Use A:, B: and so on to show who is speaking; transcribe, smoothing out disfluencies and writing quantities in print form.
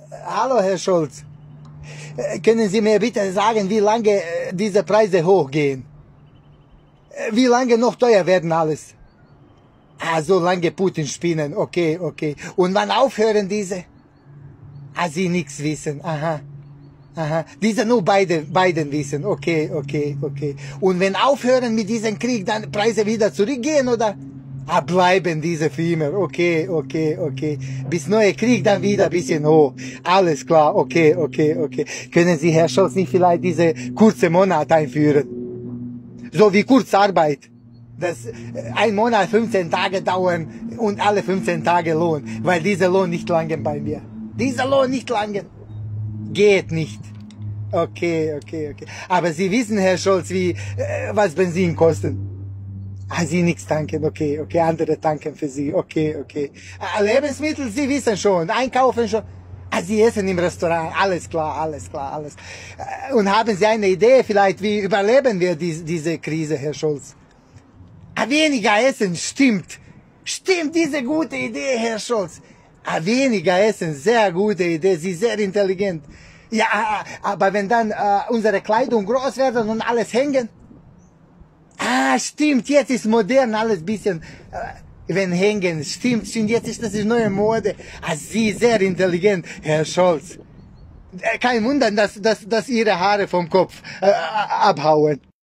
A: Hallo, Herr Scholz. Können Sie mir bitte sagen, wie lange diese Preise hochgehen? Wie lange noch teuer werden alles? Ah, so lange Putin spinnen. Okay, okay. Und wann aufhören diese? Ah, Sie nichts wissen. Aha. Aha. Diese nur beiden wissen. Okay, okay, okay. Und wenn aufhören mit diesem Krieg, dann Preise wieder zurückgehen, oder? Ah, bleiben diese für immer. Okay, okay, okay. Bis neue Krieg dann wieder ein bisschen hoch. Alles klar. Okay, okay, okay. Können Sie, Herr Scholz, nicht vielleicht diese kurze Monat einführen? So wie Kurzarbeit. Das ein Monat 15 Tage dauern und alle 15 Tage Lohn. Weil dieser Lohn nicht lange bei mir. Dieser Lohn nicht lange. Geht nicht. Okay, okay, okay. Aber Sie wissen, Herr Scholz, was Benzin kostet. Ah, Sie nichts tanken, okay, okay, andere tanken für Sie, okay, okay. Lebensmittel, Sie wissen schon, einkaufen schon. Ah, Sie essen im Restaurant, alles klar, alles klar, alles. Und haben Sie eine Idee vielleicht, wie überleben wir diese Krise, Herr Scholz? Ah, weniger essen, stimmt. Stimmt, diese gute Idee, Herr Scholz. Ah, weniger essen, sehr gute Idee, Sie sind sehr intelligent. Ja, aber wenn dann unsere Kleidung groß werden und alles hängen. Ah, stimmt, jetzt ist modern alles bisschen, wenn hängen, stimmt, stimmt, jetzt ist das die neue Mode. Ah, Sie sehr intelligent, Herr Scholz. Kein Wunder, dass Ihre Haare vom Kopf abhauen.